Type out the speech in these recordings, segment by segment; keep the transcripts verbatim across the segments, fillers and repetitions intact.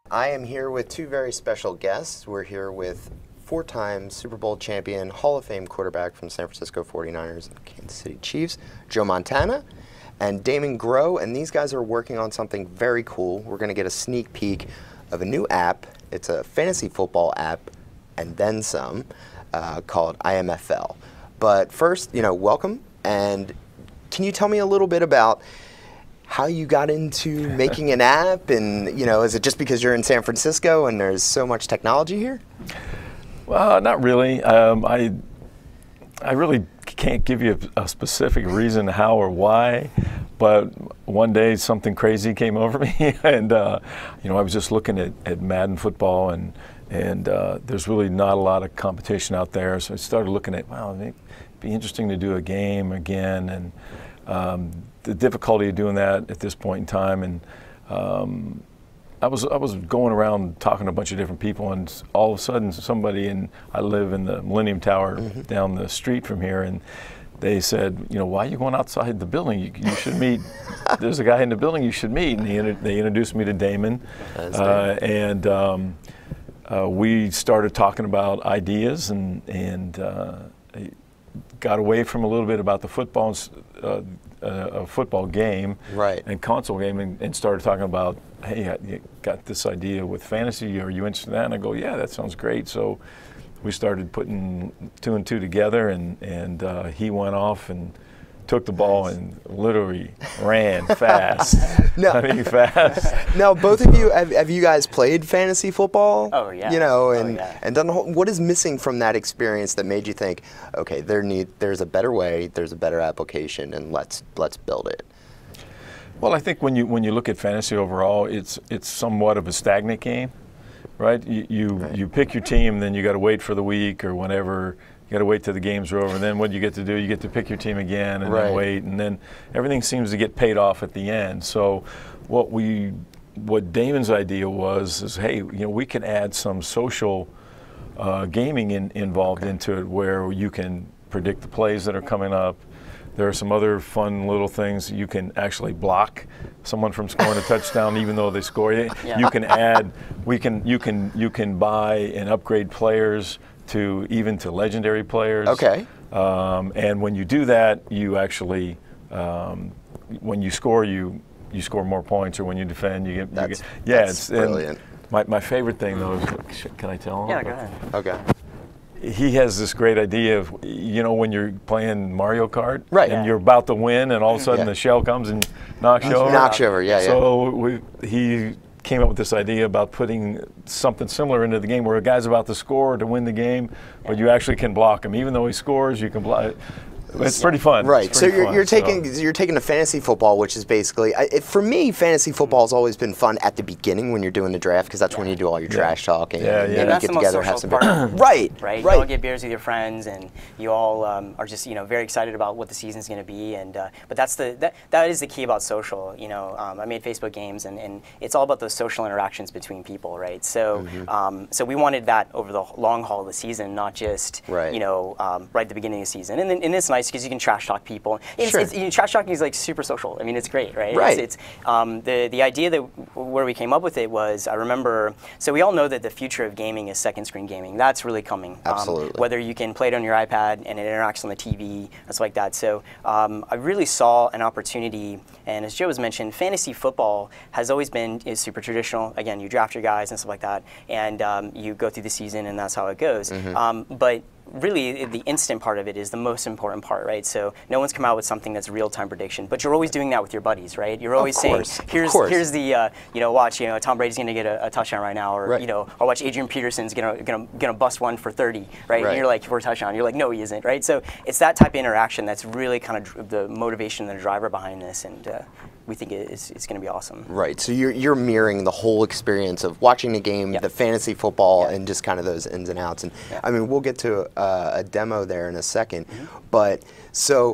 I am here with two very special guests. We're here with four-time Super Bowl champion, Hall of Fame quarterback from San Francisco forty-niners and Kansas City Chiefs, Joe Montana, and Damon Grow, and these guys are working on something very cool. We're going to get a sneak peek of a new app. It's a fantasy football app, and then some, uh, called I M F L. But first, you know, welcome, and can you tell me a little bit about how you got into making an app, and, you know, is it just because you're in San Francisco and there's so much technology here? Well, not really. Um, I I really can't give you a, a specific reason how or why, but one day something crazy came over me, and uh, you know, I was just looking at, at Madden football, and and uh, there's really not a lot of competition out there, so I started looking at, wow, it'd be interesting to do a game again, and um, the difficulty of doing that at this point in time, and um, I was I was going around talking to a bunch of different people, and all of a sudden somebody, and I live in the Millennium Tower mm-hmm. down the street from here, and they said, you know, why are you going outside the building? You, you should meet. There's a guy in the building you should meet, and he, they introduced me to Damon, uh, and um, uh, we started talking about ideas, and and uh, got away from a little bit about the football. Uh, a football game right. and console game, and, and started talking about, hey, you got this idea with fantasy, are you interested in that? And I go, yeah, that sounds great. So we started putting two and two together, and, and uh, he went off and took the ball nice. and literally ran fast. No. I mean, fast. Now, both of you, have, have you guys played fantasy football? Oh, yeah. You know, and, oh, yeah. and done the whole, what is missing from that experience that made you think, okay, there need, there's a better way, there's a better application, and let's, let's build it? Well, I think when you, when you look at fantasy overall, it's, it's somewhat of a stagnant game, right? You, you, right. you pick your team, then you got to wait for the week or whenever. You got to wait till the games are over, and then what you get to do, you get to pick your team again, and right. then wait, and then everything seems to get paid off at the end. So, what we, what Damon's idea was, is hey, you know, we can add some social uh, gaming in, involved okay. into it, where you can predict the plays that are coming up. There are some other fun little things. You can actually block someone from scoring a touchdown, even though they score. Yeah. You can add, we can, you can, you can buy and upgrade players to even to legendary players. Okay. Um, and when you do that, you actually, um, when you score, you you score more points, or when you defend, you get. That's, you get yeah, that's it's brilliant. My my favorite thing though is, can I tell him? Yeah, go ahead. Okay. He has this great idea of, you know, when you're playing Mario Kart, right? And yeah. you're about to win, and all of a sudden yeah. the shell comes and knocks you over. Knocks you over, yeah, yeah. So we, he came up with this idea about putting something similar into the game, where a guy's about to score to win the game, but you actually can block him. Even though he scores, you can block. It's pretty fun. Right. Pretty so you're, fun, you're taking so. you're taking a fantasy football, which is basically, I, it, for me, fantasy football has always been fun at the beginning when you're doing the draft, because that's yeah. when you do all your trash yeah. talking yeah, and yeah. maybe That's get the together, most have some part. right, right. Right. You all get beers with your friends, and you all um, are just, you know, very excited about what the season's going to be. And uh, but that's the that that is the key about social. You know, um, I made Facebook games, and, and it's all about those social interactions between people, right? So mm-hmm. um, so we wanted that over the long haul of the season, not just right. you know um, right at the beginning of the season. And then, and it's nice because you can trash talk people. It's, sure. It's, you know, trash talking is like super social. I mean, it's great, right? Right. It's, it's um, the the idea that where we came up with it was, I remember. So we all know that the future of gaming is second screen gaming. That's really coming. Absolutely. Um, whether you can play it on your iPad and it interacts on the T V, that's like that. So um, I really saw an opportunity. And as Joe has mentioned, fantasy football has always been is super traditional. Again, you draft your guys and stuff like that, and um, you go through the season, and that's how it goes. Mm-hmm. um, but really, the instant part of it is the most important part, right? So no one's come out with something that's real-time prediction, but you're always doing that with your buddies, right? You're always saying, here's here's the, uh, you know, watch, you know, Tom Brady's going to get a, a touchdown right now, or, right. you know, or watch Adrian Peterson's going to gonna, gonna bust one for thirty, right? right? And you're like, for a touchdown. You're like, no, he isn't, right? So it's that type of interaction that's really kind of the motivation and the driver behind this, and uh, we think it's, it's going to be awesome. Right, so you're, you're mirroring the whole experience of watching the game, yep. the fantasy football, yep. and just kind of those ins and outs. And yep. I mean, we'll get to uh, a demo there in a second, mm-hmm. but so,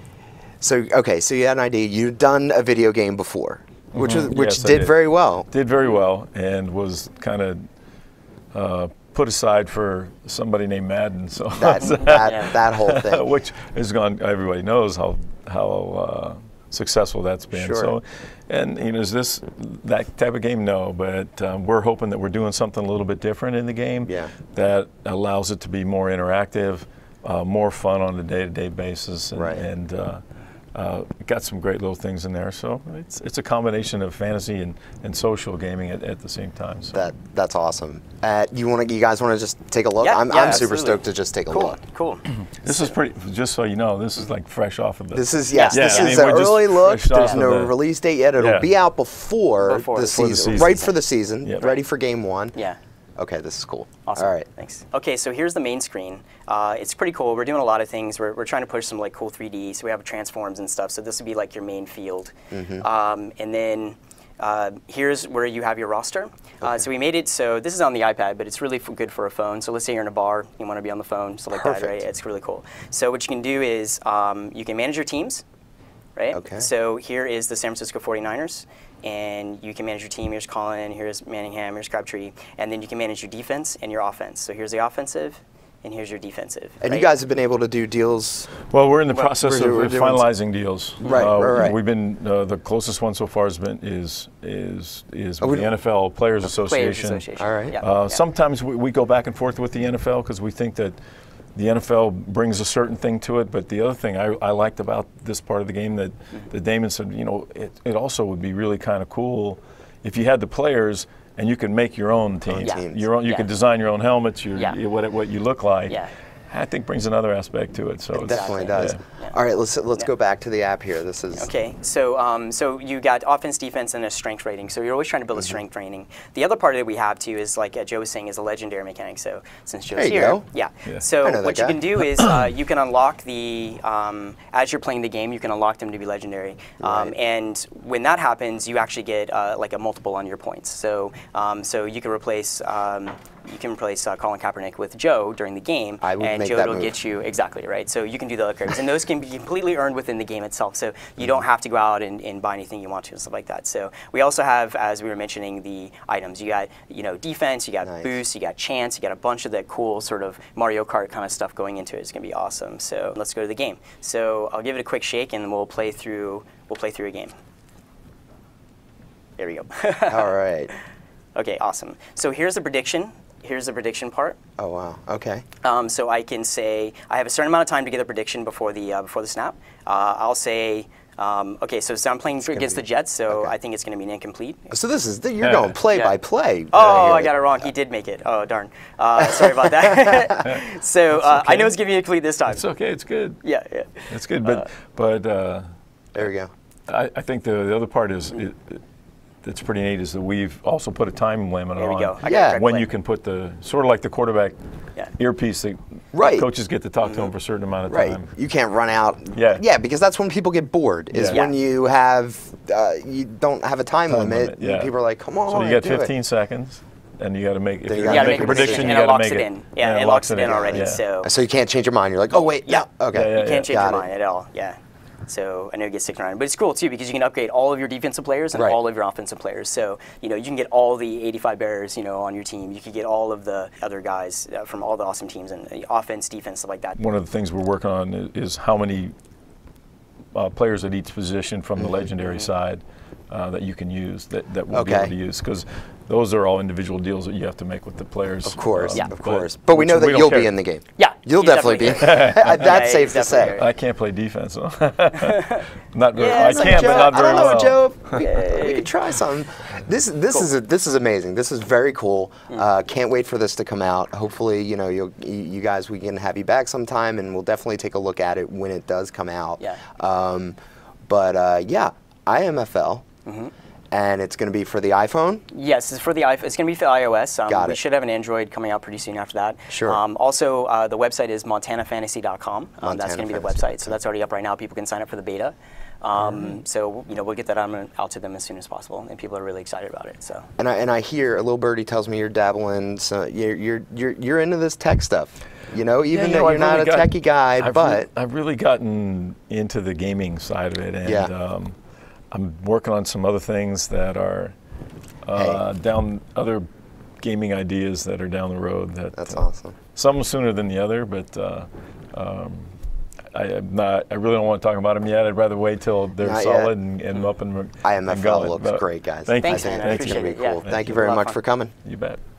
so okay, so you had an idea. You'd done a video game before, which mm-hmm. was, which yes, did, did very well. Did very well, and was kind of uh, put aside for somebody named Madden. So that that, yeah. that whole thing, which is gone. Everybody knows how how uh, successful that's been. Sure. So, and you know, is this that type of game? No, but um, we're hoping that we're doing something a little bit different in the game Yeah. that allows it to be more interactive, uh, more fun on a day-to-day basis, and, Right. and uh, uh, got some great little things in there. So it's it's a combination of fantasy and, and social gaming at, at the same time. So. That that's awesome. Uh, you want to? You guys want to just take a look? Yeah, I'm, yeah, I'm super absolutely. stoked to just take a Cool, look. cool. This is pretty. Just so you know, this is like fresh off of the. This is yes. Yeah, this I is mean, an we're just early look. fresh There's off no of the- release date yet. It'll Yeah. be out before, Before the, the season, season. right for the season, Yeah. ready for game one. Yeah. Okay, this is cool. Awesome. All right. Thanks. Okay, so here's the main screen. Uh, it's pretty cool. We're doing a lot of things. We're, we're trying to push some like cool three D. So we have transforms and stuff. So this would be like your main field. Mm-hmm. Um, and then uh, here's where you have your roster. Uh, so we made it so this is on the iPad, but it's really f good for a phone. So let's say you're in a bar, you want to be on the phone, stuff like that, Perfect. right? It's really cool. So what you can do is um, you can manage your teams, right? Okay. So here is the San Francisco forty-niners. And you can manage your team. Here's Colin, here's Manningham, here's Crabtree. And then you can manage your defense and your offense. So here's the offensive, and here's your defensive. And right? you guys have been able to do deals. Well, we're in the Well, process we're- of we're doing finalizing deals. Right, uh, right, right. We've been uh, the closest one so far has been is is is Oh, with we- the N F L Players Players Association. Association. All right. Yeah. Uh, yeah. Sometimes we, we go back and forth with the N F L because we think that the N F L brings a certain thing to it. But the other thing I, I liked about this part of the game that, that Damon said, you know, it, it also would be really kind of cool if you had the players and you could make your own teams. Yeah. teams. Your own, you Yeah. could design your own helmets, your, Yeah. your what, what you look like. Yeah. I think brings another aspect to it. So It it's- definitely Exactly. does. Yeah. Yeah. All right, let's let's Yeah. go back to the app here. This is Okay, so um, so you got offense, defense, and a strength rating. So you're always trying to build Mm-hmm. a strength rating. The other part that we have too is like uh, Joe was saying is a legendary mechanic. So since Joe's There you here, go. yeah. Yeah. So I know that what you guy. can do is uh, you can unlock the um, as you're playing the game, you can unlock them to be legendary. Um, Right. And when that happens, you actually get uh, like a multiple on your points. So um, so you can replace. Um, you can replace uh, Colin Kaepernick with Joe during the game, I would and make Joe that will move. get you exactly right. So you can do the other cards, and those can be completely earned within the game itself. So you don't have to go out and, and buy anything you want to and stuff like that. So we also have, as we were mentioning, the items. You got you know defense, you got Nice. boost, you got chance, you got a bunch of that cool sort of Mario Kart kind of stuff going into it. It's gonna be awesome. So let's go to the game. So I'll give it a quick shake, and we'll play through. We'll play through a game. There we go. all right. Okay, awesome. So here's the prediction. Here's the prediction part. Oh wow. Okay. Um, so I can say I have a certain amount of time to get a prediction before the uh, before the snap. Uh, I'll say um, okay. So, so I'm playing against be- the Jets, so okay. I think it's going to be an incomplete. So this is you're Yeah. going play Yeah. by play. Oh, I got it wrong. He did make it. Oh, darn. Uh, sorry about that. so uh, I know okay. it's giving you a complete this time. It's okay. It's good. Yeah, yeah. It's good. But but uh, There we go. I, I think the, the other part is it, it, that's pretty neat is that we've also put a time limit There on we go. I got Yeah. it correct when play. you can put the sort of like the quarterback Yeah. earpiece that Right. coaches get to talk to them for a certain amount of Right. time. You can't run out. Yeah. Yeah, because that's when people get bored. Is Yeah. when you have uh, you don't have a time, Time limit. limit, yeah. People are like, come on. So you got do it." fifteen seconds, and you got to make if Then you're you going gotta to make, a prediction, you and it got to locks make it in. Yeah, it locks it in already. Yeah. So So you can't change your mind. You're like, oh wait, Yeah. no, okay. Yeah, yeah, you can't change Got your it. mind at all. Yeah. So I know it gets sticking around, but it's cool too because you can upgrade all of your defensive players and Right. all of your offensive players. So you know you can get all the eighty-five Bears, you know, on your team. You could get all of the other guys uh, from all the awesome teams and uh, offense, defense, stuff like that. One of the things we're working on is, is how many uh, players at each position from the legendary side uh, that you can use that, that we'll be Okay. able to use because those are all individual deals that you have to make with the players. Of course, Yeah. of but- course. But we which know that don't you'll care. be in the game. Yeah, You'll he's definitely be. definitely That's Yeah, safe he's to definitely say. there. I can't play defense. So. Not very. Yeah, I it's like can, Joe, but not very I don't know, well. Joe. We, we could try something. This this is a, this is amazing. This is very cool. Hmm. Uh, can't wait for this to come out. Hopefully, you know, you'll, you you guys, we can have you back sometime, and we'll definitely take a look at it when it does come out. Yeah. Um, but uh, yeah, I M F L, Mm-hmm. and it's going to be for the iPhone. Yes, it's for the iPhone. It's going to be for iOS. Um, Got we it. should have an Android coming out pretty soon after that. Sure. Um, also, uh, the website is montana fantasy dot com. Um, that's going to be the montana fantasy dot com. website. So that's already up right now. People can sign up for the beta. Um, So you know we'll get that out, out to them as soon as possible, and people are really excited about it. So. And I and I hear a little birdie tells me you're dabbling. So you're you're you're you're into this tech stuff. You know, even Yeah, you though know, you're I've not really a got- techie guy, I've but re- I've really gotten into the gaming side of it, and Yeah. um, I'm working on some other things that are uh, down other gaming ideas that are down the road. That that's uh, awesome. Some sooner than the other, but uh, um, I am not. I really don't want to talk about them yet. I'd rather wait till they're Not solid and, and up and, I M F L and going. looks But great, guys. Thanks, I think man. I that's going to appreciate be it. cool. Yeah. Thank you A very lot of much fun. for coming. You bet.